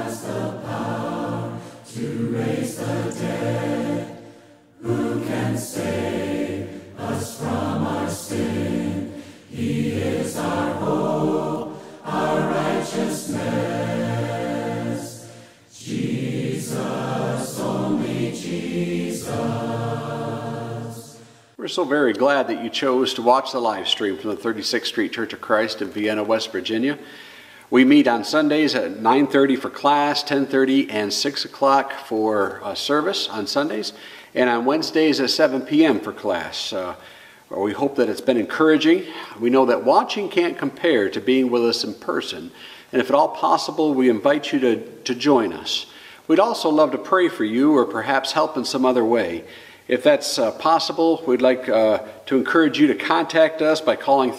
We're so very glad that you chose to watch the live stream from the 36th Street Church of Christ in Vienna, West Virginia. We meet on Sundays at 9:30 for class, 10:30 and 6 o'clock for service on Sundays, and on Wednesdays at 7 p.m. for class. We hope that it's been encouraging. We know that watching can't compare to being with us in person, and if at all possible, we invite you to join us. We'd also love to pray for you or perhaps help in some other way. If that's possible, we'd like to encourage you to contact us by calling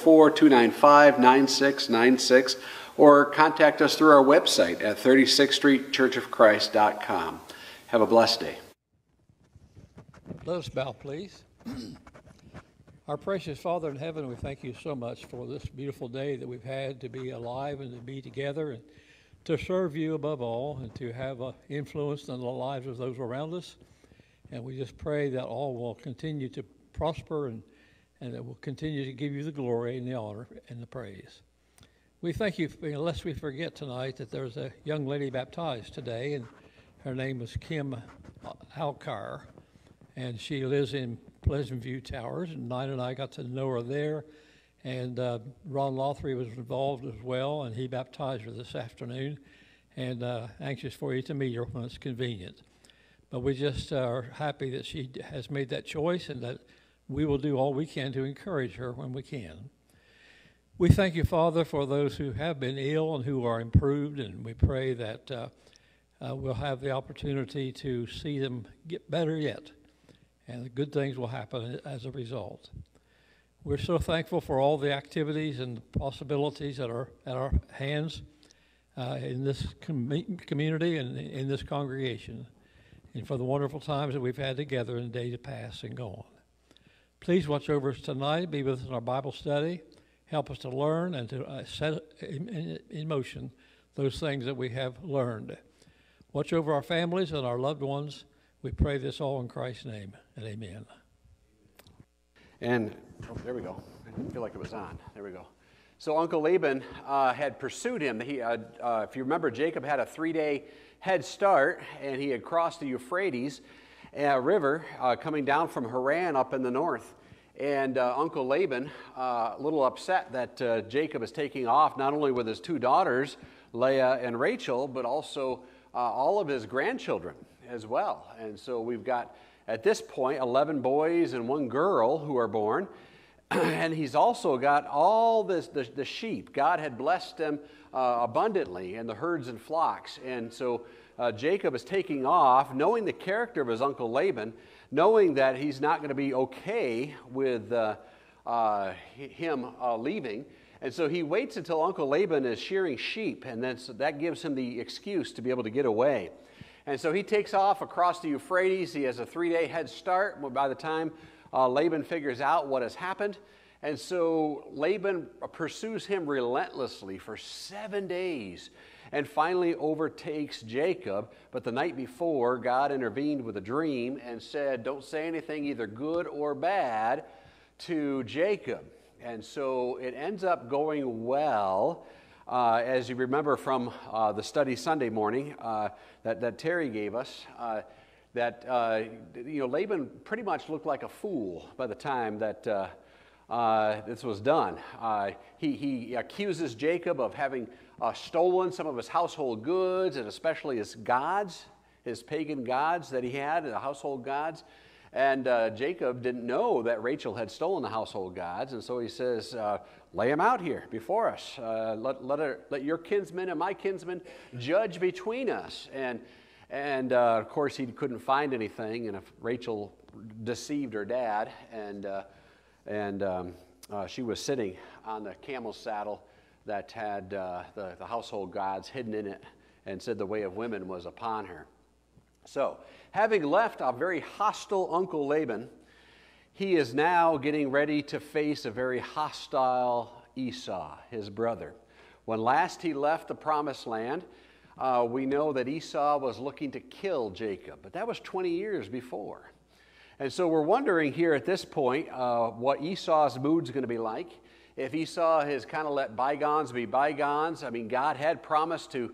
304-295-9696 or contact us through our website at 36thstreetchurchofchrist.com. Have a blessed day. Let us bow, please. Our precious Father in heaven, we thank you so much for this beautiful day that we've had to be alive and to be together and to serve you above all and to have an influence in the lives of those around us. And we just pray that all will continue to prosper and that we'll continue to give you the glory and the honor and the praise. We thank you, lest we forget tonight, that there's a young lady baptized today, and her name is Kim Alcar, and she lives in Pleasant View Towers, and Nina and I got to know her there, and Ron Lothry was involved as well, and he baptized her this afternoon, and anxious for you to meet her when it's convenient. But we just are happy that she has made that choice and that we will do all we can to encourage her when we can. We thank you, Father, for those who have been ill and who are improved, and we pray that we'll have the opportunity to see them get better yet, and the good things will happen as a result. We're so thankful for all the activities and possibilities that are at our hands in this community and in this congregation, and for the wonderful times that we've had together in the days past and gone. Please watch over us tonight, be with us in our Bible study, help us to learn and to set in motion those things that we have learned. Watch over our families and our loved ones. We pray this all in Christ's name, and amen. And, there we go. I didn't feel like it was on. There we go. So Uncle Laban had pursued him. He, if you remember, Jacob had a 3-day head start, and he had crossed the Euphrates River coming down from Haran up in the north. And Uncle Laban, a little upset that Jacob is taking off, not only with his 2 daughters, Leah and Rachel, but also all of his grandchildren as well. And so we've got, at this point, 11 boys and 1 girl who are born. And he's also got all the sheep. God had blessed them abundantly, and the herds and flocks. And so Jacob is taking off, knowing the character of his uncle Laban, knowing that he's not going to be okay with him leaving. And so he waits until Uncle Laban is shearing sheep, and then that gives him the excuse to be able to get away. And so he takes off across the Euphrates. He has a 3-day head start by the time Laban figures out what has happened. And so Laban pursues him relentlessly for 7 days and finally overtakes Jacob. But the night before, God intervened with a dream and said, don't say anything either good or bad to Jacob. And so it ends up going well. As you remember from the study Sunday morning that Terry gave us, Laban pretty much looked like a fool by the time that this was done. He accuses Jacob of having stolen some of his household goods, and especially his gods, his pagan gods that he had, the household gods. And Jacob didn't know that Rachel had stolen the household gods, and so he says, lay him out here before us. Let your kinsmen and my kinsmen judge between us. And of course, he couldn't find anything, and if Rachel deceived her dad, and she was sitting on the camel's saddle that had the household gods hidden in it, and said the way of women was upon her. So, having left a very hostile Uncle Laban, he is now getting ready to face a very hostile Esau, his brother. When last he left the promised land, we know that Esau was looking to kill Jacob, but that was 20 years before. And so we're wondering here at this point what Esau's mood's going to be like. If Esau has kind of let bygones be bygones, I mean, God had promised to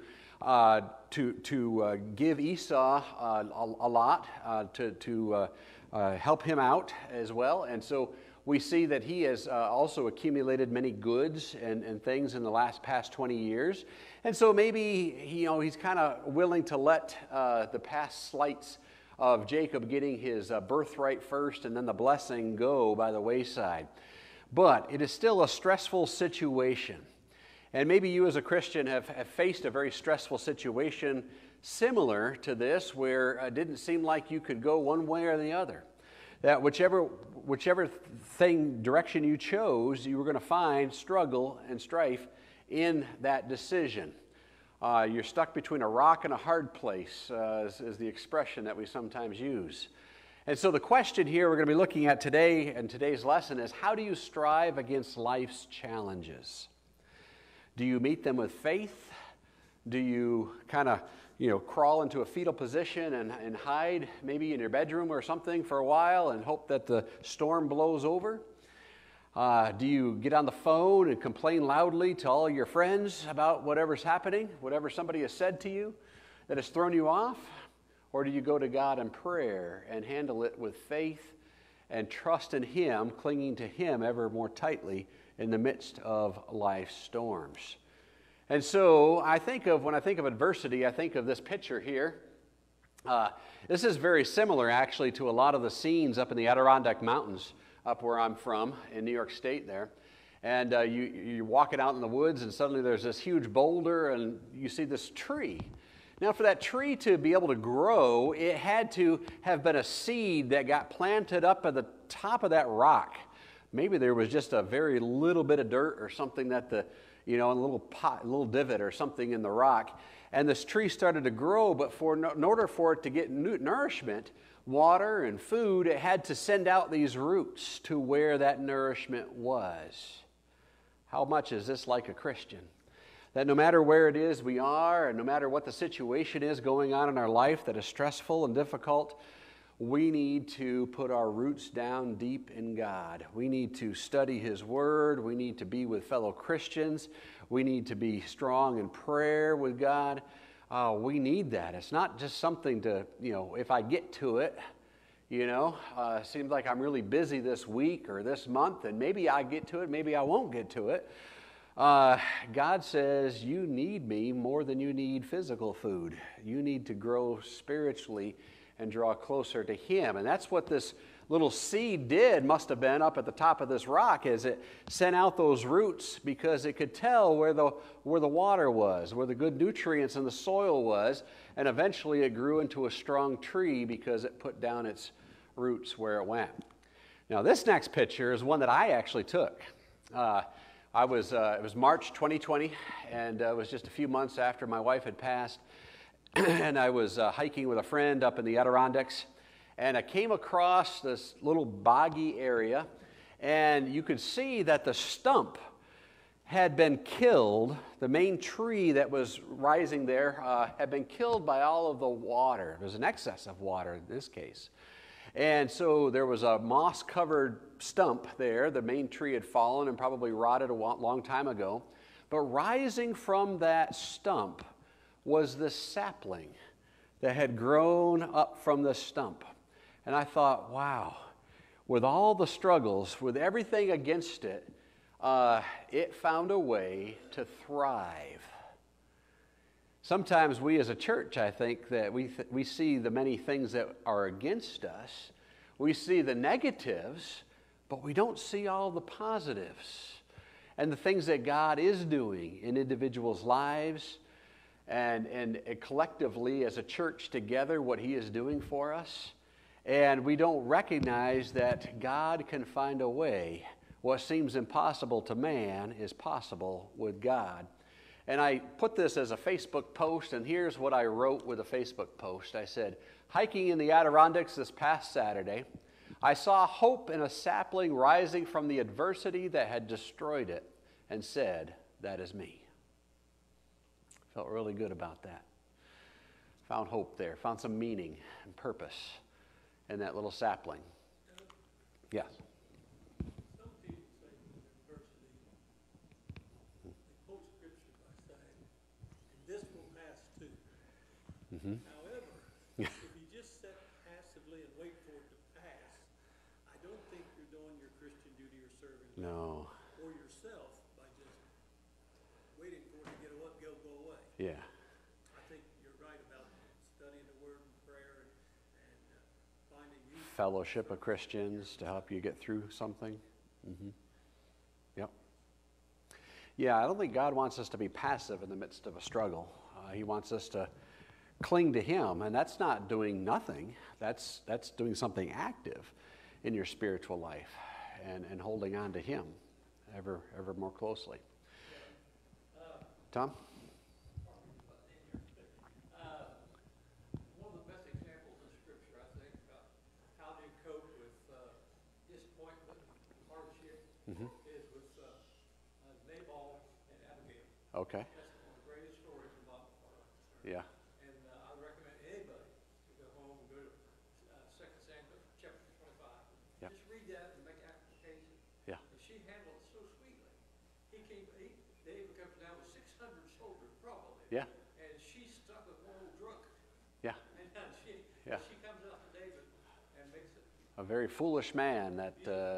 give Esau a lot to help him out as well. And so we see that he has also accumulated many goods and things in the past 20 years. And so maybe he's kind of willing to let the past slights of Jacob getting his birthright first and then the blessing go by the wayside. But it is still a stressful situation. And maybe you as a Christian have faced a very stressful situation similar to this, where it didn't seem like you could go one way or the other. That whichever direction you chose, you were going to find struggle and strife in that decision. You're stuck between a rock and a hard place, is the expression that we sometimes use. And so the question here we're going to be looking at today in today's lesson is, how do you strive against life's challenges? Do you meet them with faith? Do you kind of, crawl into a fetal position and hide maybe in your bedroom or something for a while and hope that the storm blows over? Do you get on the phone and complain loudly to all your friends about whatever's happening, whatever somebody has said to you that has thrown you off? Or do you go to God in prayer and handle it with faith and trust in Him, clinging to Him ever more tightly in the midst of life's storms? And so when I think of adversity, I think of this picture here. This is very similar actually to a lot of the scenes up in the Adirondack Mountains, up where I'm from in New York State there. And you're walking out in the woods and suddenly there's this huge boulder and you see this tree. Now, for that tree to be able to grow, it had to have been a seed that got planted up at the top of that rock. Maybe there was just a very little bit of dirt or something that a little pot, a little divot or something in the rock. And this tree started to grow, but in order for it to get nourishment, water and food, it had to send out these roots to where that nourishment was. How much is this like a Christian? That no matter where it is we are, and no matter what the situation is going on in our life that is stressful and difficult, we need to put our roots down deep in God. We need to study His Word. We need to be with fellow Christians. We need to be strong in prayer with God. We need that. It's not just something to, if I get to it, seems like I'm really busy this week or this month, and maybe I get to it, maybe I won't get to it. God says you need me more than you need physical food. You need to grow spiritually and draw closer to Him. And that's what this little seed must have been up at the top of this rock, as it sent out those roots because it could tell where the water was, where the good nutrients in the soil was, and eventually it grew into a strong tree because it put down its roots where it went. Now this next picture is one that I actually took. It was March 2020, and it was just a few months after my wife had passed, and I was hiking with a friend up in the Adirondacks, and I came across this little boggy area, and you could see that the stump had been killed. The main tree that was rising there had been killed by all of the water. There was an excess of water in this case. And so there was a moss-covered stump there. The main tree had fallen and probably rotted a long time ago. But rising from that stump was this sapling that had grown up from the stump. And I thought, wow, with all the struggles, with everything against it, it found a way to thrive. Sometimes we as a church, I think, that we see the many things that are against us. We see the negatives, but we don't see all the positives and the things that God is doing in individuals' lives and collectively as a church together, what He is doing for us. And we don't recognize that God can find a way. What seems impossible to man is possible with God. And I put this as a Facebook post, and here's what I wrote with a Facebook post. I said, hiking in the Adirondacks this past Saturday, I saw hope in a sapling rising from the adversity that had destroyed it, and said, that is me. Felt really good about that. found hope there, found some meaning and purpose in that little sapling. Yes. Some people say with adversity, they quote scripture by saying, and this will pass too. However, if you just sit passively and wait for it to pass, I don't think you're doing your Christian duty or serving No. or yourself by just waiting for it to go away. Yeah. I think you're right about studying the Word and prayer and finding you. Fellowship of Christians to help you get through something. Yep. Yeah, I don't think God wants us to be passive in the midst of a struggle. He wants us to cling to Him, and that's not doing nothing. That's doing something active in your spiritual life and holding on to Him ever more closely. Tom? One of the best examples in Scripture, I think, about how to cope with disappointment and hardship is with Nabal and Abigail. Okay. That's one of the greatest stories in the Bible. Yeah. And I recommend anybody to go home and go to 2 Samuel chapter 25. Yep. Just read that and make application. Yeah. And she handled it so sweetly. David comes down with 600 soldiers, probably. Yeah. And she's stuck with one old drunk. Yeah. And she comes out to David and makes it. A very foolish man that,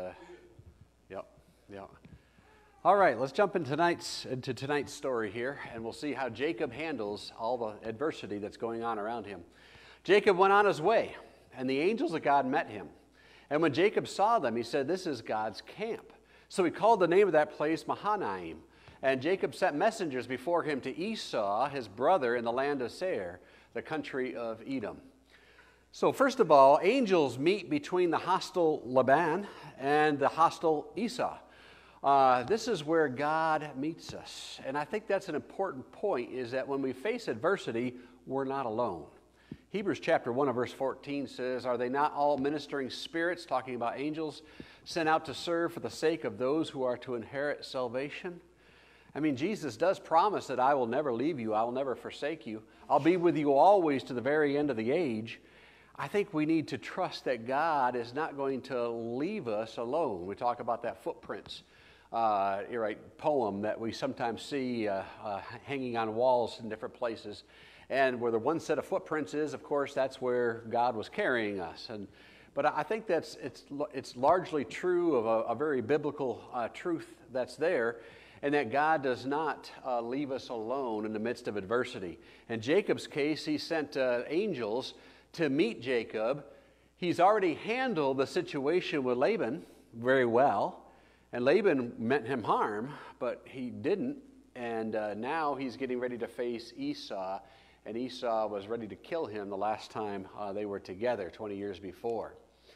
Yep. All right, let's jump into tonight's story here, and we'll see how Jacob handles all the adversity that's going on around him. Jacob went on his way, and the angels of God met him. And when Jacob saw them, he said, "This is God's camp." So he called the name of that place Mahanaim. And Jacob sent messengers before him to Esau, his brother, in the land of Seir, the country of Edom. So first of all, angels meet between the hostile Laban and the hostile Esau. This is where God meets us. And I think that's an important point, is that when we face adversity, we're not alone. Hebrews chapter 1 verse 14 says, "Are they not all ministering spirits," talking about angels, "sent out to serve for the sake of those who are to inherit salvation?" I mean, Jesus does promise that I will never leave you, I will never forsake you. I'll be with you always to the very end of the age. I think we need to trust that God is not going to leave us alone. We talk about that footprints poem that we sometimes see hanging on walls in different places. And where the one set of footprints is, of course, that's where God was carrying us. But I think it's largely true of a very biblical truth that's there, and that God does not leave us alone in the midst of adversity. In Jacob's case, he sent angels to meet Jacob. He's already handled the situation with Laban very well, and Laban meant him harm, but he didn't, and now he's getting ready to face Esau, and Esau was ready to kill him the last time they were together 20 years before.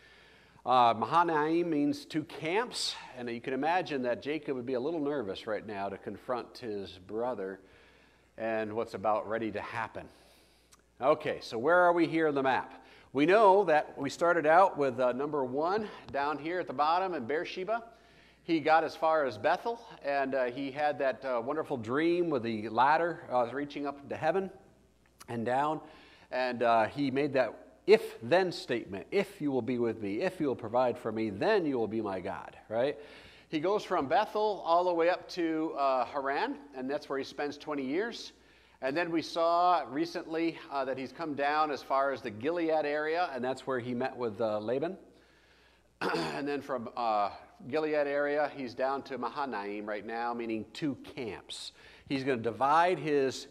Mahanaim means two camps, and you can imagine that Jacob would be a little nervous right now to confront his brother and what's about ready to happen. Okay, so where are we here on the map? We know that we started out with number 1 down here at the bottom in Beersheba. He got as far as Bethel, and he had that wonderful dream with the ladder reaching up into heaven and down, and he made that if-then statement. If you will be with me, if you will provide for me, then you will be my God, right? He goes from Bethel all the way up to Haran, and that's where he spends 20 years. And then we saw recently that he's come down as far as the Gilead area, and that's where he met with Laban. And then from Gilead area, he's down to Mahanaim right now, meaning two camps. He's going to divide his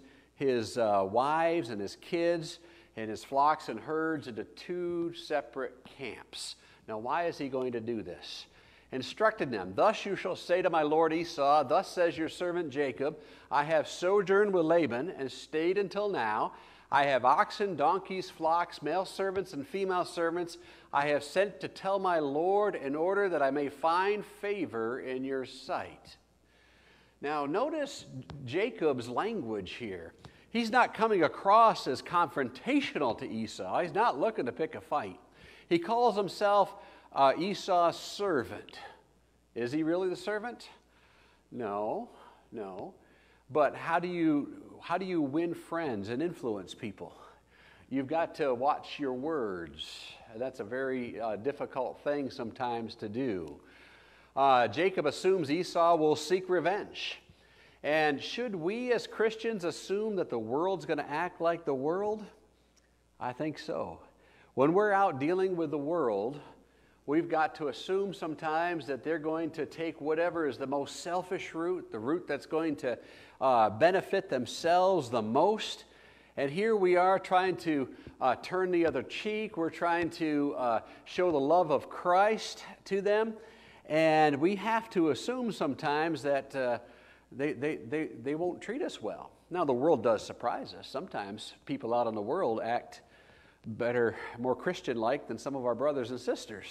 wives and his kids and his flocks and herds into two separate camps. Now, why is he going to do this? Instructed them, "Thus you shall say to my lord Esau, thus says your servant Jacob, I have sojourned with Laban and stayed until now. I have oxen, donkeys, flocks, male servants and female servants. I have sent to tell my lord in order that I may find favor in your sight." Now, notice Jacob's language here. He's not coming across as confrontational to Esau. He's not looking to pick a fight. He calls himself Esau's servant. Is he really the servant? No. But how do you win friends and influence people? You've got to watch your words. That's a very difficult thing sometimes to do. Jacob assumes Esau will seek revenge. And should we as Christians assume that the world's going to act like the world? I think so. When we're out dealing with the world, we've got to assume sometimes that they're going to take whatever is the most selfish route, the route that's going to benefit themselves the most. And here we are trying to turn the other cheek. We're trying to show the love of Christ to them. And we have to assume sometimes that they won't treat us well. Now, the world does surprise us. Sometimes people out in the world act better, more Christian-like than some of our brothers and sisters.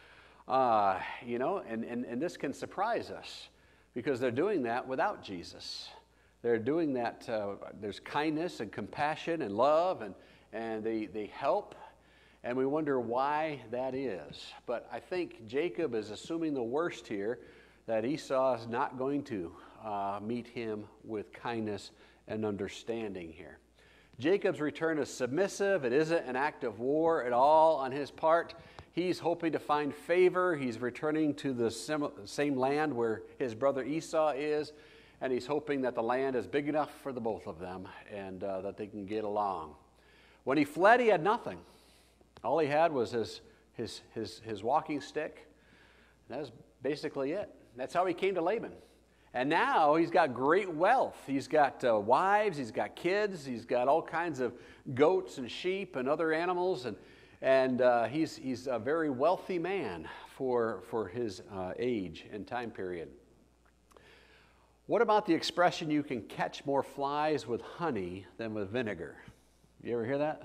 And this can surprise us because they're doing that without Jesus. They're doing that, there's kindness and compassion and love, and they help, and we wonder why that is. But I think Jacob is assuming the worst here, that Esau is not going to meet him with kindness and understanding here. Jacob's return is submissive. It isn't an act of war at all on his part. He's hoping to find favor. He's returning to the same land where his brother Esau is, and he's hoping that the land is big enough for the both of them and that they can get along. When he fled, he had nothing. All he had was his walking stick. And that was basically it. That's how he came to Laban. And now he's got great wealth. He's got wives, he's got kids, he's got all kinds of goats and sheep and other animals, and he's a very wealthy man for his age and time period. What about the expression, you can catch more flies with honey than with vinegar? You ever hear that?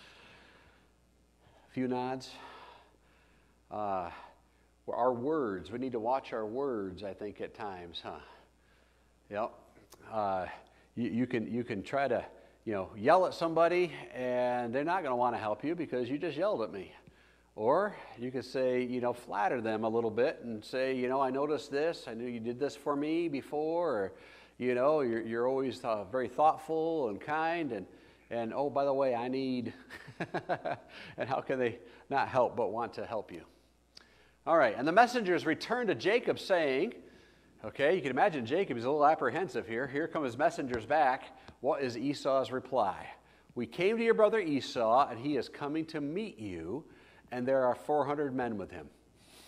A few nods. Our words, we need to watch our words, I think, at times, huh? Yep. You can try to, yell at somebody, and they're not going to want to help you because you just yelled at me. Or you could say, flatter them a little bit and say, I noticed this. I knew you did this for me before. Or, you're always very thoughtful and kind. And oh, by the way, I need. And how can they not help but want to help you? All right. And the messengers returned to Jacob saying, okay, you can imagine Jacob is a little apprehensive here. Here come his messengers back. What is Esau's reply? We came to your brother Esau, and he is coming to meet you, and there are 400 men with him.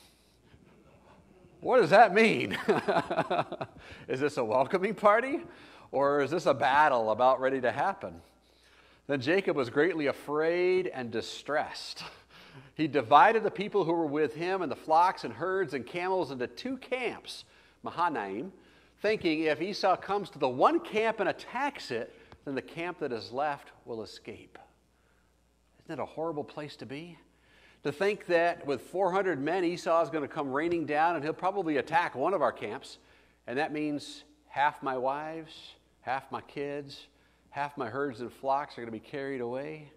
What does that mean? Is this a welcoming party, or is this a battle about ready to happen? Then Jacob was greatly afraid and distressed. He divided the people who were with him and the flocks and herds and camels into two camps, Mahanaim, thinking if Esau comes to the one camp and attacks it, then the camp that is left will escape. Isn't that a horrible place to be? To think that with 400 men, Esau is going to come raining down and he'll probably attack one of our camps, and that means half my wives, half my kids, half my herds and flocks are going to be carried away,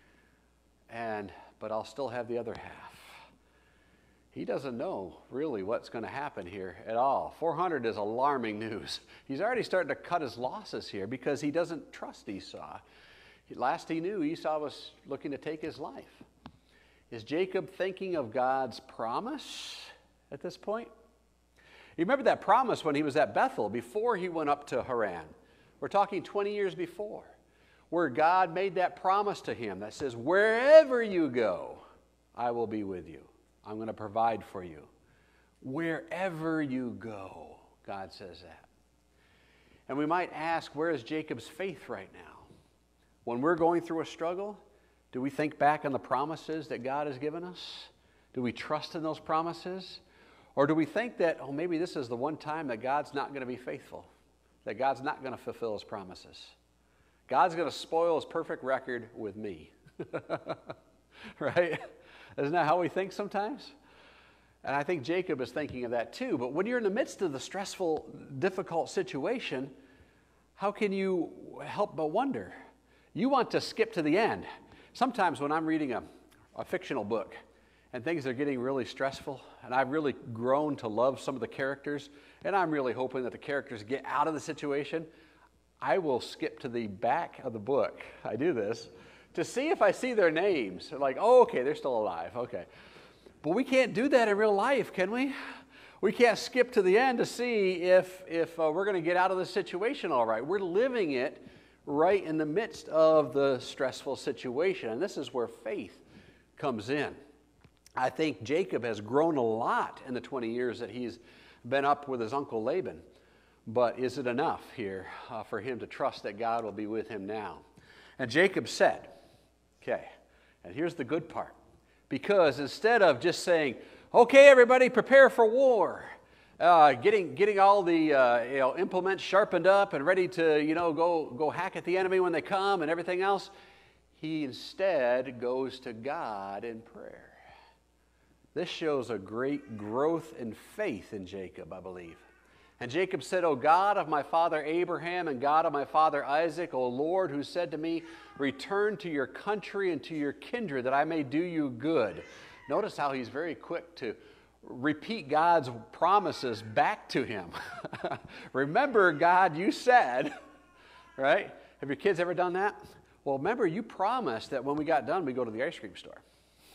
but I'll still have the other half. He doesn't know really what's going to happen here at all. 400 is alarming news. He's already starting to cut his losses here because he doesn't trust Esau. Last he knew, Esau was looking to take his life. Is Jacob thinking of God's promise at this point? You remember that promise when he was at Bethel before he went up to Haran. We're talking 20 years before, where God made that promise to him that says, wherever you go, I will be with you. I'm going to provide for you. Wherever you go, God says that. And we might ask, where is Jacob's faith right now? When we're going through a struggle, do we think back on the promises that God has given us? Do we trust in those promises? Or do we think that, maybe this is the one time that God's not going to be faithful, that God's not going to fulfill his promises? God's going to spoil his perfect record with me. Right? Isn't that how we think sometimes? And I think Jacob is thinking of that too. But when you're in the midst of the stressful, difficult situation, how can you help but wonder? You want to skip to the end. Sometimes when I'm reading a fictional book and things are getting really stressful, and I've really grown to love some of the characters, and I'm really hoping that the characters get out of the situation, I will skip to the back of the book. I do this to see if I see their names. Like, oh, okay, they're still alive. Okay. But we can't do that in real life, can we? We can't skip to the end to see if we're going to get out of this situation all right. We're living it right in the midst of the stressful situation. And this is where faith comes in. I think Jacob has grown a lot in the 20 years that he's been up with his uncle Laban. But is it enough here for him to trust that God will be with him now? And Jacob said, okay, and here's the good part. Because instead of just saying, okay, everybody, prepare for war, getting all the implements sharpened up and ready to go hack at the enemy when they come and everything else, he instead goes to God in prayer. This shows a great growth in faith in Jacob, I believe. And Jacob said, O God of my father Abraham and God of my father Isaac, O Lord, who said to me, return to your country and to your kindred, that I may do you good. Notice how he's very quick to repeat God's promises back to him. Remember, God, you said, right? Have your kids ever done that? Well, remember, you promised that when we got done, we'd go to the ice cream store.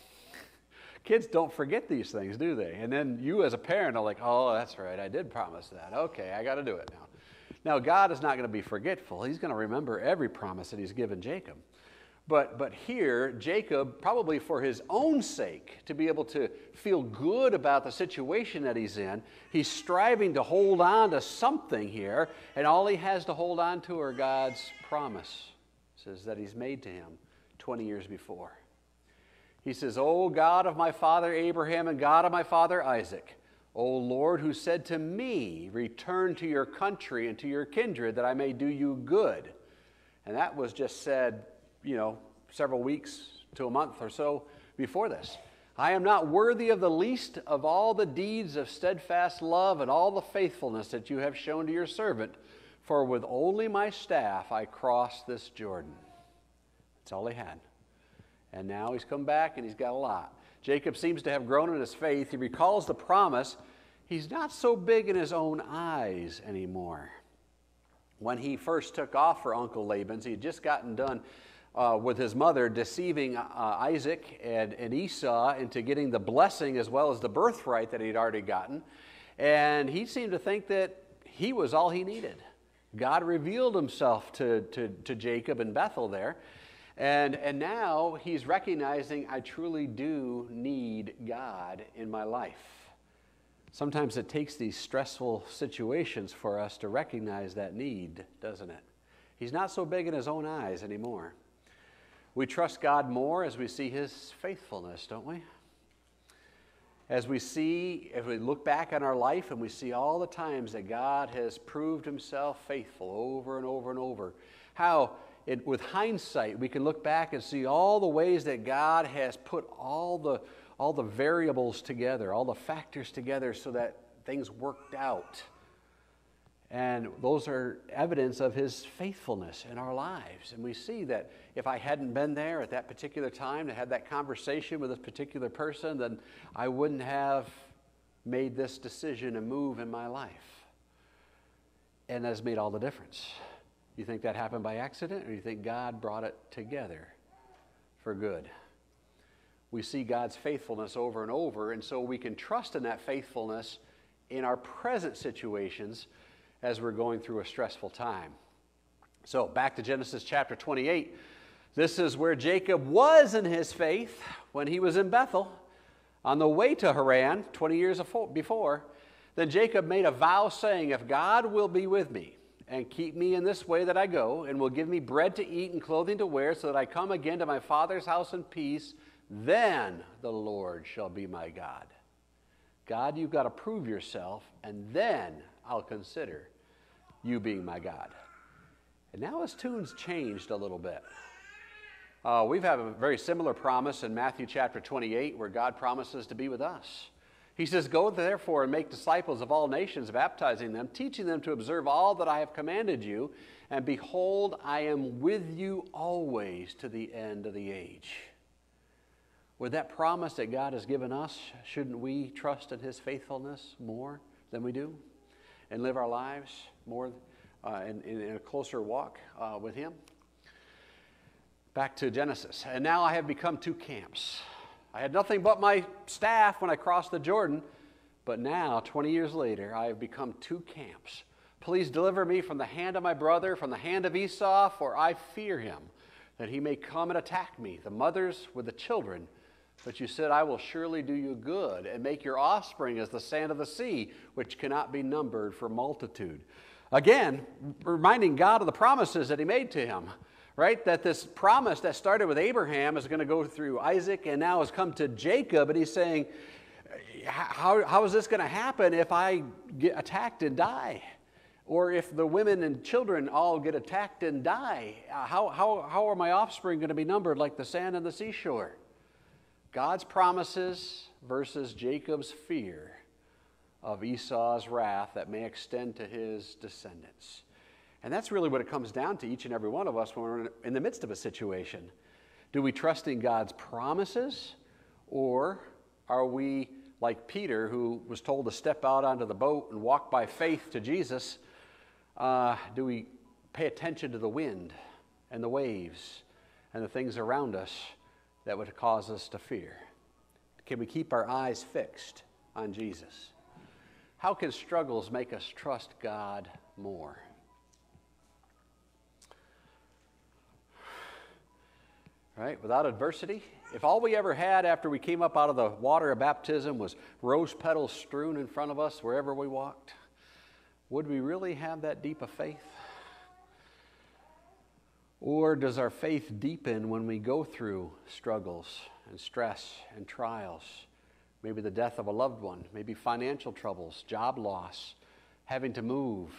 Kids don't forget these things, do they? And then you as a parent are like, oh, that's right, I did promise that. Okay, I got to do it now. Now, God is not going to be forgetful. He's going to remember every promise that he's given Jacob. But here, Jacob, probably for his own sake, to be able to feel good about the situation that he's in, he's striving to hold on to something here, and all he has to hold on to are God's promises that he's made to him 20 years before. He says, O God of my father Abraham and God of my father Isaac, O Lord, who said to me, return to your country and to your kindred, that I may do you good. And that was just said, several weeks to a month or so before this. I am not worthy of the least of all the deeds of steadfast love and all the faithfulness that you have shown to your servant, for with only my staff I crossed this Jordan. That's all he had. And now he's come back and he's got a lot. Jacob seems to have grown in his faith. He recalls the promise. He's not so big in his own eyes anymore. When he first took off for Uncle Laban's, he had just gotten done with his mother deceiving Isaac and Esau into getting the blessing as well as the birthright that he'd already gotten. And he seemed to think that he was all he needed. God revealed himself to Jacob in Bethel there. And now he's recognizing, I truly do need God in my life. Sometimes it takes these stressful situations for us to recognize that need, doesn't it? He's not so big in his own eyes anymore. We trust God more as we see his faithfulness, don't we? As we look back on our life and we see all the times that God has proved himself faithful over and over and over, how with hindsight, we can look back and see all the ways that God has put all the variables together, all the factors together so that things worked out. And those are evidence of his faithfulness in our lives. And we see that if I hadn't been there at that particular time to have that conversation with this particular person, then I wouldn't have made this decision and move in my life. And that's made all the difference. You think that happened by accident, or you think God brought it together for good? We see God's faithfulness over and over, and so we can trust in that faithfulness in our present situations as we're going through a stressful time. So back to Genesis chapter 28. This is where Jacob was in his faith when he was in Bethel on the way to Haran 20 years before. Then Jacob made a vow saying, if God will be with me and keep me in this way that I go, and will give me bread to eat and clothing to wear, so that I come again to my father's house in peace, then the Lord shall be my God. God, you've got to prove yourself, and then I'll consider you being my God. And now his tune's changed a little bit. We've had a very similar promise in Matthew chapter 28, where God promises to be with us. He says, go therefore and make disciples of all nations, baptizing them, teaching them to observe all that I have commanded you. And behold, I am with you always to the end of the age. With that promise that God has given us, shouldn't we trust in his faithfulness more than we do? And live our lives more in a closer walk with him? Back to Genesis. And now I have become two camps. I had nothing but my staff when I crossed the Jordan, but now, 20 years later, I have become two camps. Please deliver me from the hand of my brother, from the hand of Esau, for I fear him, that he may come and attack me, the mothers with the children. But you said, I will surely do you good, and make your offspring as the sand of the sea, which cannot be numbered for multitude. Again, reminding God of the promises that he made to him, right? That this promise that started with Abraham is going to go through Isaac and now has come to Jacob, and he's saying, how is this going to happen if I get attacked and die? Or if the women and children all get attacked and die? How are my offspring going to be numbered like the sand on the seashore? God's promises versus Jacob's fear of Esau's wrath that may extend to his descendants. And that's really what it comes down to, each and every one of us, when we're in the midst of a situation. Do we trust in God's promises, or are we like Peter, who was told to step out onto the boat and walk by faith to Jesus? Do we pay attention to the wind and the waves and the things around us that would cause us to fear? Can we keep our eyes fixed on Jesus? How can struggles make us trust God more? Right? Without adversity, if all we ever had after we came up out of the water of baptism was rose petals strewn in front of us wherever we walked, would we really have that deep of faith? Or does our faith deepen when we go through struggles and stress and trials? Maybe the death of a loved one, maybe financial troubles, job loss, having to move,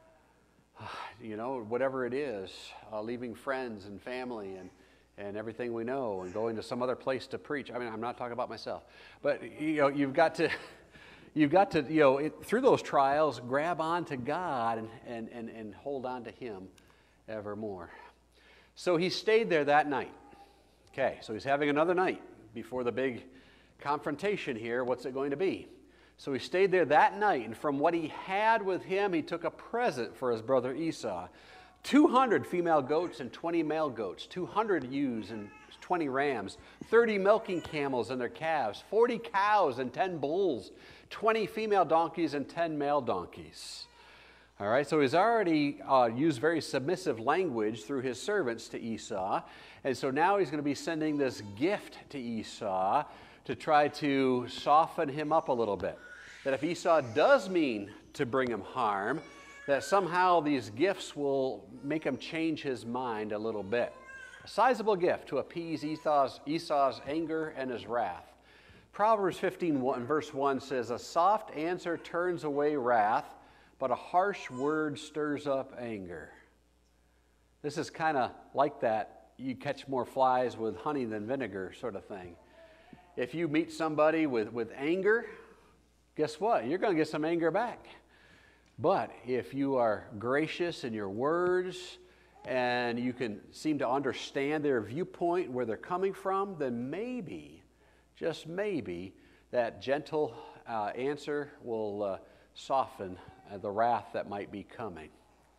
whatever it is, leaving friends and family and everything we know and going to some other place to preach. I mean, I'm not talking about myself, but you've got to through those trials, grab on to God and hold on to him evermore. So he stayed there that night. Okay, so he's having another night before the big confrontation here. What's it going to be? So he stayed there that night, and from what he had with him, he took a present for his brother Esau. 200 female goats and 20 male goats, 200 ewes and 20 rams, 30 milking camels and their calves, 40 cows and 10 bulls, 20 female donkeys and 10 male donkeys. All right, so he's already used very submissive language through his servants to Esau, and so now he's going to be sending this gift to Esau to try to soften him up a little bit. That if Esau does mean to bring him harm, that somehow these gifts will make him change his mind a little bit. A sizable gift to appease Esau's anger and his wrath. Proverbs 15 verse 1 says, "A soft answer turns away wrath, but a harsh word stirs up anger." This is kind of like that, you catch more flies with honey than vinegar sort of thing. If you meet somebody with anger, guess what? You're going to get some anger back. But if you are gracious in your words and you can seem to understand their viewpoint, where they're coming from, then maybe, just maybe, that gentle answer will soften the wrath that might be coming.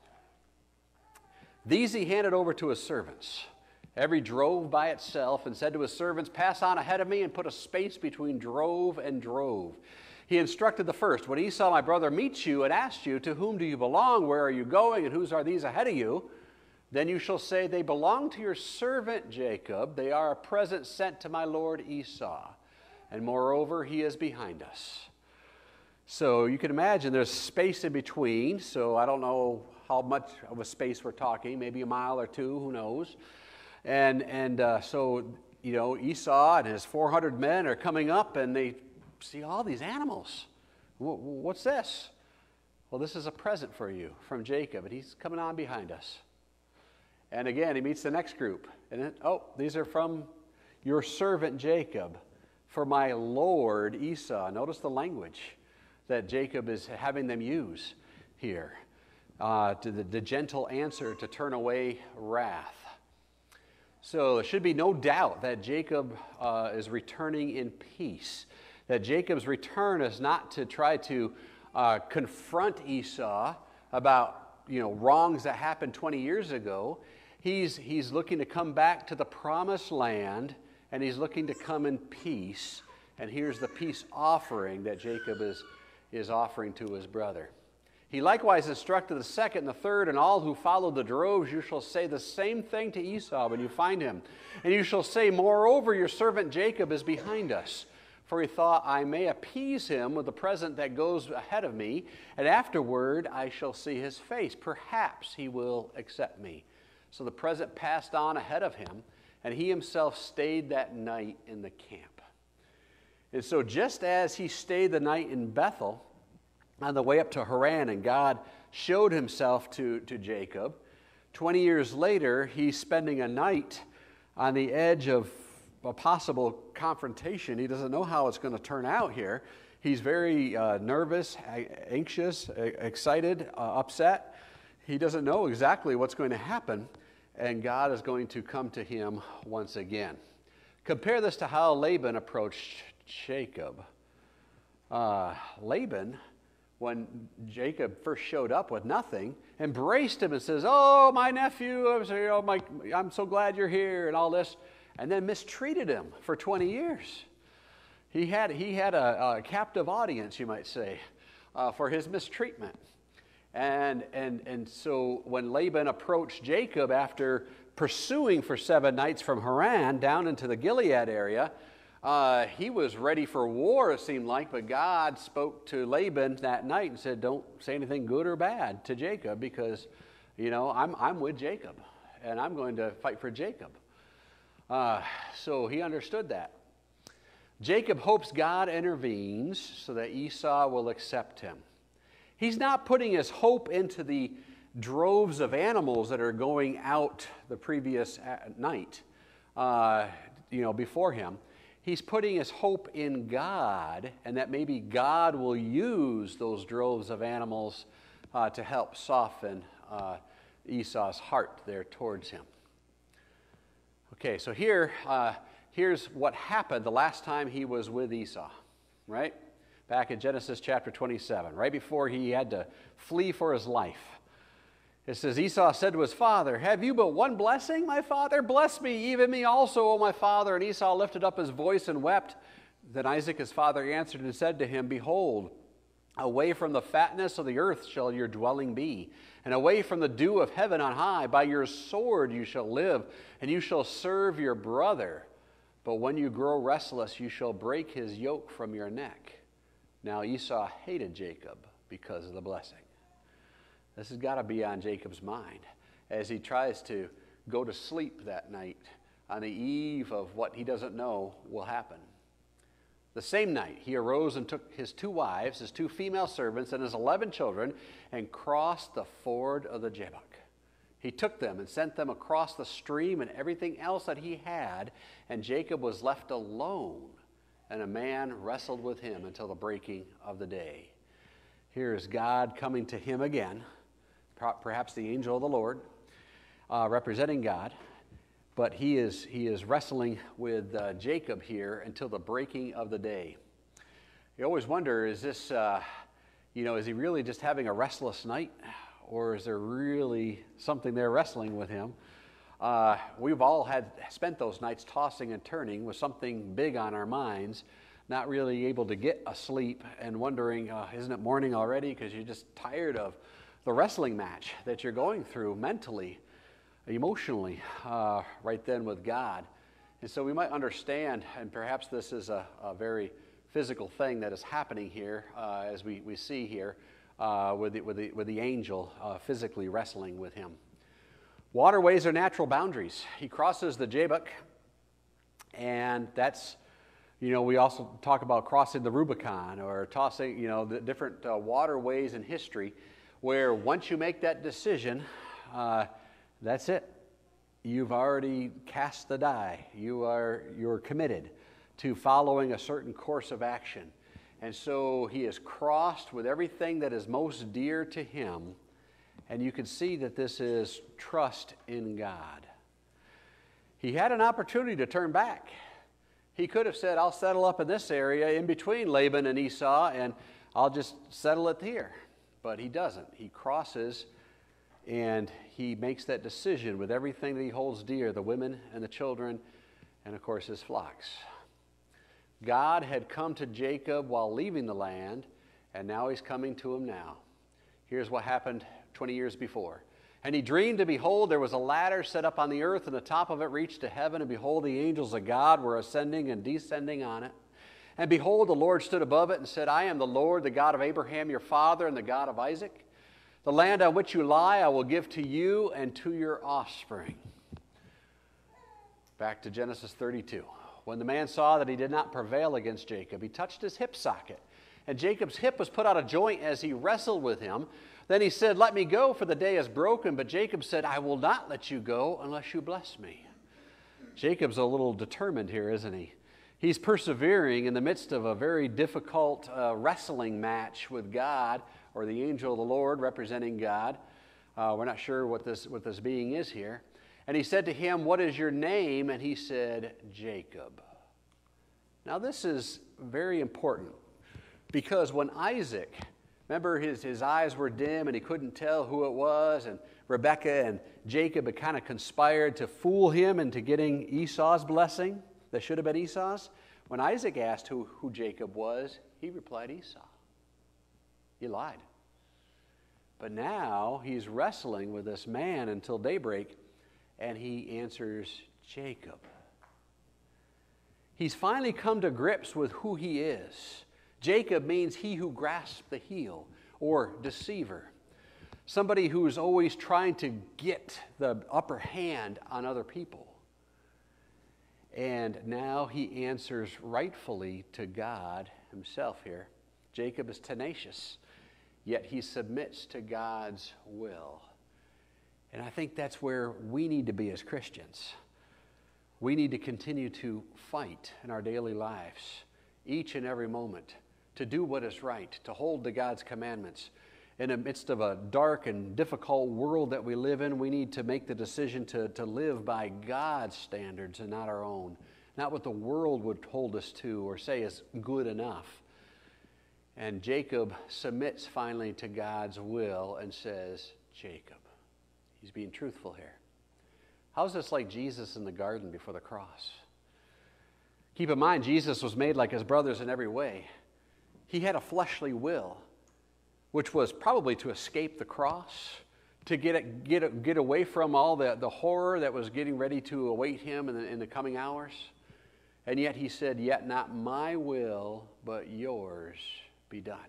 These he handed over to his servants. Every drove by itself, and said to his servants, "Pass on ahead of me," and put a space between drove and drove. He instructed the first, "When Esau, my brother, meets you and asks you, 'To whom do you belong? Where are you going? And whose are these ahead of you?' Then you shall say, 'They belong to your servant Jacob. They are a present sent to my lord Esau. And moreover, he is behind us.'" So you can imagine there's space in between. So I don't know how much of a space we're talking, maybe a mile or two, who knows. So Esau and his 400 men are coming up, and they see all these animals. What's this? Well, this is a present for you from Jacob, and he's coming on behind us. And again, he meets the next group. And then, these are from your servant Jacob, for my lord Esau. Notice the language that Jacob is having them use here. To the gentle answer to turn away wrath. So there should be no doubt that Jacob is returning in peace. That Jacob's return is not to try to confront Esau about wrongs that happened 20 years ago. He's looking to come back to the promised land, and he's looking to come in peace. And here's the peace offering that Jacob is offering to his brother. He likewise instructed the second and the third, and all who followed the droves, you shall say the same thing to Esau when you find him. And you shall say, moreover, your servant Jacob is behind us. For he thought, I may appease him with the present that goes ahead of me, and afterward I shall see his face. Perhaps he will accept me. So the present passed on ahead of him, and he himself stayed that night in the camp. And so just as he stayed the night in Bethel, on the way up to Haran, and God showed himself to Jacob, 20 years later, he's spending a night on the edge of a possible confrontation. He doesn't know how it's going to turn out here. He's very nervous, anxious, excited, upset. He doesn't know exactly what's going to happen, and God is going to come to him once again. Compare this to how Laban approached Jacob. Laban, when Jacob first showed up with nothing, embraced him and says, oh, my nephew, I'm so glad you're here, and all this, and then mistreated him for 20 years. He had a captive audience, you might say, for his mistreatment. And so when Laban approached Jacob after pursuing for 7 nights from Haran down into the Gilead area, he was ready for war, it seemed like, but God spoke to Laban that night and said, don't say anything good or bad to Jacob, because, I'm with Jacob, and I'm going to fight for Jacob. So he understood that. Jacob hopes God intervenes so that Esau will accept him. He's not putting his hope into the droves of animals that are going out the previous night, before him. He's putting his hope in God, and that maybe God will use those droves of animals to help soften Esau's heart there towards him. Okay, so here's what happened the last time he was with Esau, right? Back in Genesis chapter 27, right before he had to flee for his life. It says, Esau said to his father, have you but one blessing, my father? Bless me, even me also, O my father. And Esau lifted up his voice and wept. Then Isaac his father answered and said to him, behold, away from the fatness of the earth shall your dwelling be, and away from the dew of heaven on high. By your sword you shall live, and you shall serve your brother. But when you grow restless, you shall break his yoke from your neck. Now Esau hated Jacob because of the blessing. This has got to be on Jacob's mind as he tries to go to sleep that night on the eve of what he doesn't know will happen. The same night, he arose and took his 2 wives, his 2 female servants, and his 11 children, and crossed the ford of the Jabbok. He took them and sent them across the stream and everything else that he had, and Jacob was left alone, and a man wrestled with him until the breaking of the day. Here is God coming to him again, perhaps the angel of the Lord, representing God, but he is wrestling with Jacob here until the breaking of the day. You always wonder, is this, is he really just having a restless night, or is there really something there wrestling with him? We've all spent those nights tossing and turning with something big on our minds, not really able to get asleep and wondering, isn't it morning already? Because you're just tired of the wrestling match that you're going through mentally, emotionally, right then with God. And so we might understand, and perhaps this is a very physical thing that is happening here, as we see here with the angel physically wrestling with him. Waterways are natural boundaries. He crosses the Jabbok, and that's, we also talk about crossing the Rubicon or tossing, the different waterways in history, where once you make that decision, that's it. You've already cast the die. You're committed to following a certain course of action. And so he is crossed with everything that is most dear to him, and you can see that this is trust in God. He had an opportunity to turn back. He could have said, I'll settle up in this area in between Laban and Esau, and I'll just settle it here. But he doesn't. He crosses, and he makes that decision with everything that he holds dear, the women and the children, and of course his flocks. God had come to Jacob while leaving the land, and now he's coming to him now. Here's what happened 20 years before. And he dreamed, and behold, there was a ladder set up on the earth, and the top of it reached to heaven, and behold, the angels of God were ascending and descending on it. And behold, the Lord stood above it and said, I am the Lord, the God of Abraham your father, and the God of Isaac. The land on which you lie I will give to you and to your offspring. Back to Genesis 32. When the man saw that he did not prevail against Jacob, he touched his hip socket. And Jacob's hip was put out of joint as he wrestled with him. Then he said, let me go, for the day is broken. But Jacob said, I will not let you go unless you bless me. Jacob's a little determined here, isn't he? He's persevering in the midst of a very difficult wrestling match with God, or the angel of the Lord representing God. We're not sure what this being is here. And he said to him, what is your name? And he said, Jacob. Now this is very important, because when Isaac, remember his eyes were dim and he couldn't tell who it was, and Rebekah and Jacob had kind of conspired to fool him into getting Esau's blessing that should have been Esau's. When Isaac asked who Jacob was, he replied Esau. He lied. But now he's wrestling with this man until daybreak, and he answers Jacob. He's finally come to grips with who he is. Jacob means he who grasps the heel, or deceiver. Somebody who is always trying to get the upper hand on other people. And now he answers rightfully to God himself here. Jacob is tenacious, yet he submits to God's will. And I think that's where we need to be as Christians. We need to continue to fight in our daily lives, each and every moment, to do what is right, to hold to God's commandments. In the midst of a dark and difficult world that we live in, we need to make the decision to live by God's standards and not our own. Not what the world would hold us to or say is good enough. And Jacob submits finally to God's will and says, Jacob. He's being truthful here. How's this like Jesus in the garden before the cross? Keep in mind, Jesus was made like his brothers in every way. He had a fleshly will, which was probably to escape the cross, to get away from all the horror that was getting ready to await him in the coming hours. And yet he said, yet not my will, but yours be done.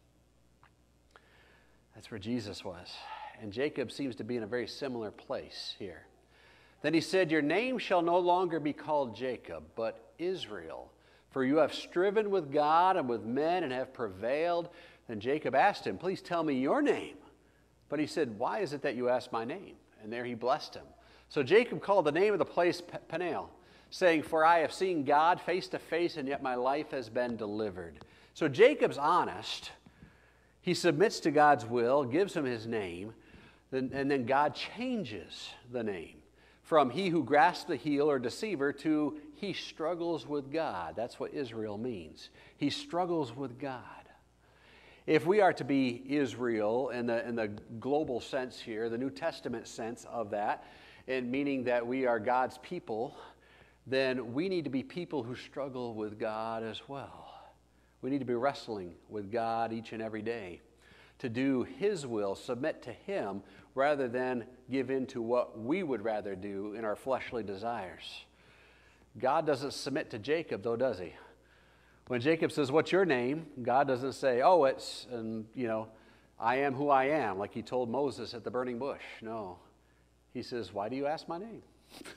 That's where Jesus was. And Jacob seems to be in a very similar place here. Then he said, your name shall no longer be called Jacob, but Israel. For you have striven with God and with men and have prevailed. Then Jacob asked him, please tell me your name. But he said, why is it that you ask my name? And there he blessed him. So Jacob called the name of the place Peniel, saying, for I have seen God face to face, and yet my life has been delivered. So Jacob's honest. He submits to God's will, gives him his name, and then God changes the name from he who grasps the heel or deceiver to he struggles with God. That's what Israel means. He struggles with God. If we are to be Israel in the global sense here, the New Testament sense of that, and meaning that we are God's people, then we need to be people who struggle with God as well. We need to be wrestling with God each and every day to do his will, submit to him, rather than give in to what we would rather do in our fleshly desires. God doesn't submit to Jacob, though, does he? When Jacob says, what's your name? God doesn't say, oh, it's, I am who I am, like he told Moses at the burning bush. No. He says, why do you ask my name?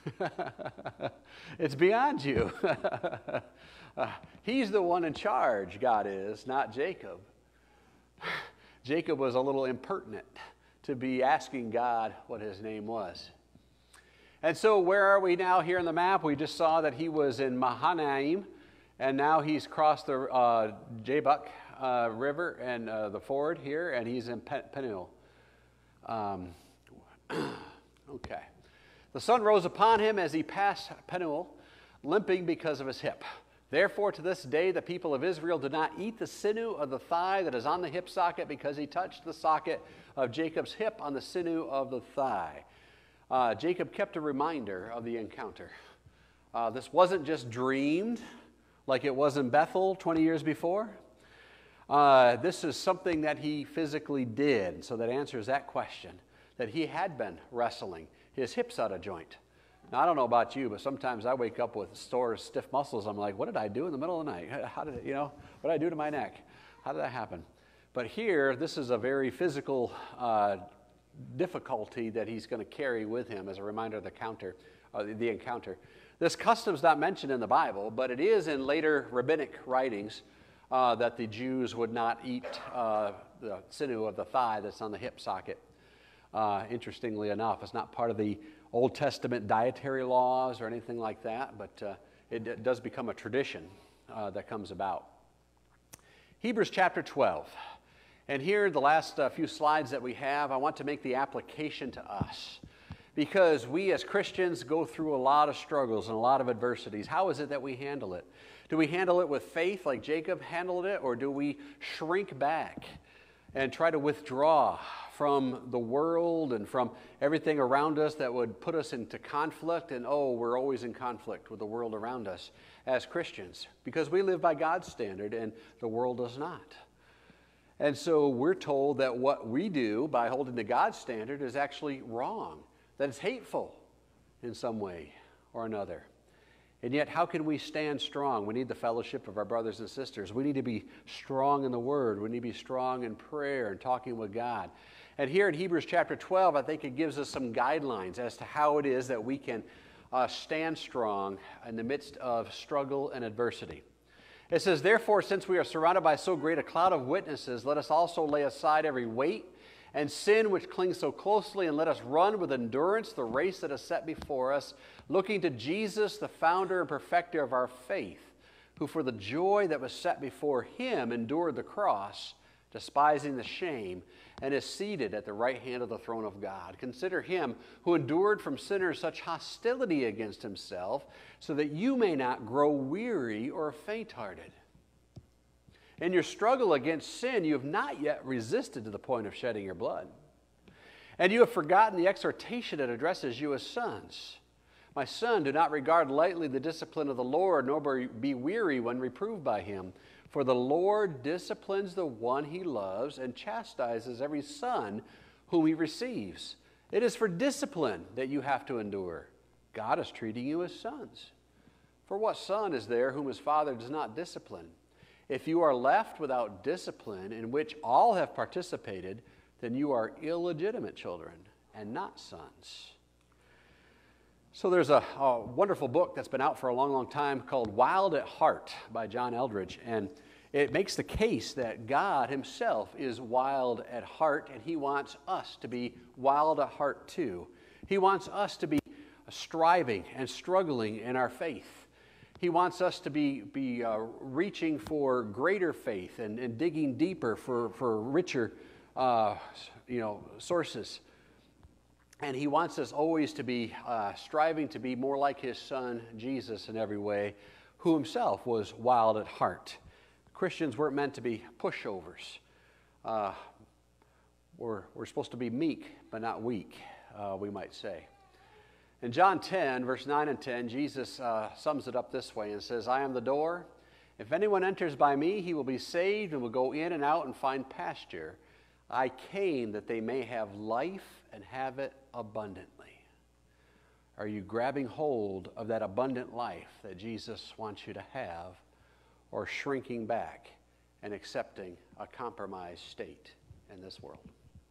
It's beyond you. He's the one in charge, God is, not Jacob. Jacob was a little impertinent to be asking God what his name was. And so where are we now here on the map? We just saw that he was in Mahanaim, and now he's crossed the Jabbok River and the ford here, and he's in Peniel. Okay. The sun rose upon him as he passed Peniel, limping because of his hip. Therefore, to this day, the people of Israel do not eat the sinew of the thigh that is on the hip socket, because he touched the socket of Jacob's hip on the sinew of the thigh. Jacob kept a reminder of the encounter. This wasn't just dreamed like it was in Bethel 20 years before. This is something that he physically did. So that answers that question, that he had been wrestling his hips out of joint. Now, I don't know about you, but sometimes I wake up with sore, stiff muscles. I'm like, what did I do in the middle of the night? How did, what did I do to my neck? How did that happen? But here, this is a very physical difficulty that he's going to carry with him as a reminder of the encounter. This custom's not mentioned in the Bible, but it is in later rabbinic writings that the Jews would not eat the sinew of the thigh that's on the hip socket. Interestingly enough, it's not part of the Old Testament dietary laws or anything like that, but it does become a tradition that comes about. Hebrews chapter 12. And here, the last few slides that we have, I want to make the application to us. Because we as Christians go through a lot of struggles and a lot of adversities. How is it that we handle it? Do we handle it with faith like Jacob handled it, or do we shrink back and try to withdraw from the world and from everything around us that would put us into conflict? And we're always in conflict with the world around us as Christians because we live by God's standard and the world does not. And so we're told that what we do by holding to God's standard is actually wrong, that it's hateful in some way or another. And yet, how can we stand strong? We need the fellowship of our brothers and sisters. We need to be strong in the Word. We need to be strong in prayer and talking with God. And here in Hebrews chapter 12, I think it gives us some guidelines as to how it is that we can stand strong in the midst of struggle and adversity. It says, therefore, since we are surrounded by so great a cloud of witnesses, let us also lay aside every weight and sin which clings so closely, and let us run with endurance the race that is set before us, looking to Jesus, the founder and perfecter of our faith, who for the joy that was set before him endured the cross, despising the shame, and is seated at the right hand of the throne of God. Consider him who endured from sinners such hostility against himself, so that you may not grow weary or faint-hearted. In your struggle against sin, you have not yet resisted to the point of shedding your blood. And you have forgotten the exhortation that addresses you as sons. My son, do not regard lightly the discipline of the Lord, nor be weary when reproved by him. For the Lord disciplines the one he loves and chastises every son whom he receives. It is for discipline that you have to endure. God is treating you as sons. For what son is there whom his father does not discipline? If you are left without discipline, in which all have participated, then you are illegitimate children and not sons. So there's a wonderful book that's been out for a long, long time called Wild at Heart by John Eldredge. And it makes the case that God himself is wild at heart, and he wants us to be wild at heart too. He wants us to be striving and struggling in our faith. He wants us to be reaching for greater faith and digging deeper for richer sources. And he wants us always to be striving to be more like his son, Jesus, in every way, who himself was wild at heart. Christians weren't meant to be pushovers. We're supposed to be meek, but not weak, we might say. In John 10, verse 9 and 10, Jesus sums it up this way and says, I am the door. If anyone enters by me, he will be saved and will go in and out and find pasture. I came that they may have life and have it abundantly. Are you grabbing hold of that abundant life that Jesus wants you to have, or shrinking back and accepting a compromised state in this world?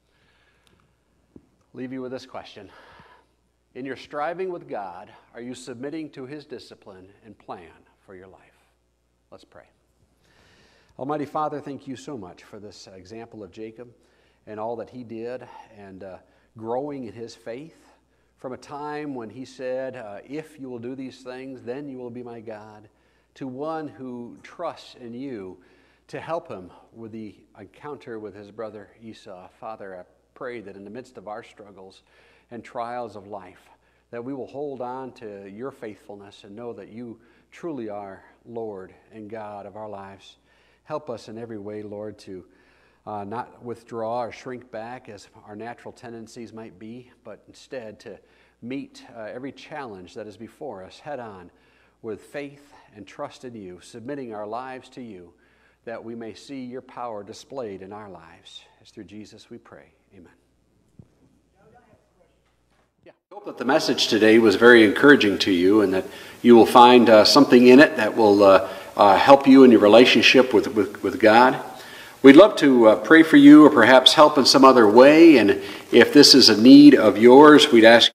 Leave you with this question. In your striving with God, are you submitting to his discipline and plan for your life? Let's pray. Almighty Father, thank you so much for this example of Jacob and all that he did, and growing in his faith from a time when he said, if you will do these things, then you will be my God, to one who trusts in you to help him with the encounter with his brother Esau. Father, I pray that in the midst of our struggles and trials of life, that we will hold on to your faithfulness and know that you truly are Lord and God of our lives. Help us in every way, Lord, to not withdraw or shrink back as our natural tendencies might be, but instead to meet every challenge that is before us head on with faith and trust in you, submitting our lives to you, that we may see your power displayed in our lives. It's through Jesus we pray. Amen. Yeah. I hope that the message today was very encouraging to you and that you will find something in it that will help you in your relationship with God. We'd love to pray for you or perhaps help in some other way, and if this is a need of yours, we'd ask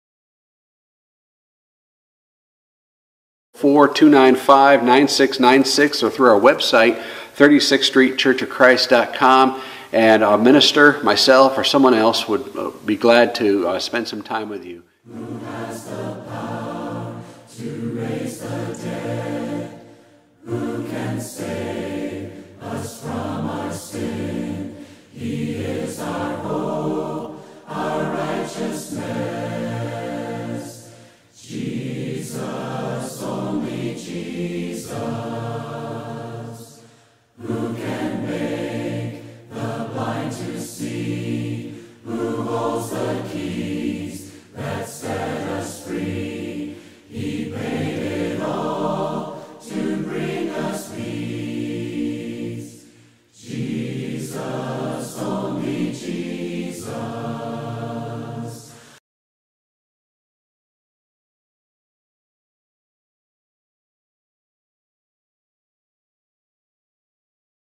4-295-9696 or through our website, 36streetchurchofchrist.com, and a minister, myself, or someone else would be glad to spend some time with you. Who has the power to raise the dead? Who can save us from our sin? He is our hope, our righteousness. Jesus, only Jesus. Who can make the blind to see? Who holds the key